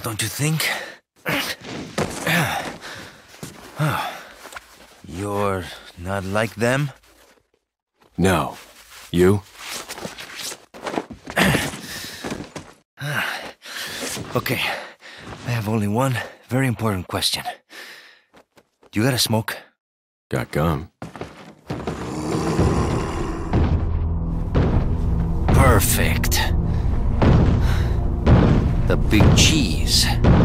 don't you think? You're not like them? No. You? Okay, I have only one very important question. Do you got a smoke? Got gum. Perfect. The big cheese.